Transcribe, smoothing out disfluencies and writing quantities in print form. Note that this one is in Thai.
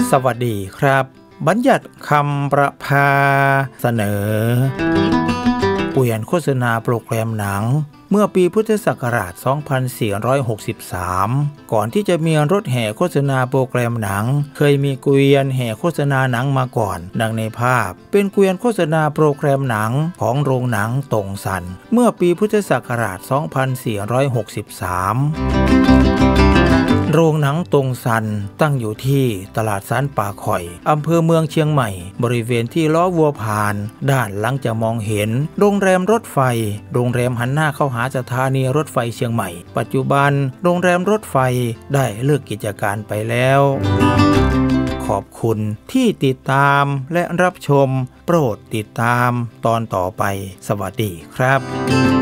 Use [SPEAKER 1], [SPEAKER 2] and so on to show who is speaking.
[SPEAKER 1] สวัสดีครับบัญญัติคำประพาเสนอเกวียนโฆษณาโปรแกรมหนังเมื่อปีพุทธศักราช 2463 ก่อนที่จะมีรถแห่โฆษณาโปรแกรมหนังเคยมีเกวียนแห่โฆษณาหนังมาก่อนดังในภาพเป็นเกวียนโฆษณาโปรแกรมหนังของโรงหนังตงซันเมื่อปีพุทธศักราช 2463 โรงหนังตงซันตั้งอยู่ที่ตลาดซานป่าข่อยอำเภอเมืองเชียงใหม่บริเวณที่ล้อวัวผ่านด้านหลังจะมองเห็นโรงแรมรถไฟโรงแรมหันหน้าเข้าหาสถานีรถไฟเชียงใหม่ปัจจุบันโรงแรมรถไฟได้เลิกกิจการไปแล้วขอบคุณที่ติดตามและรับชมโปรดติดตามตอนต่อไปสวัสดีครับ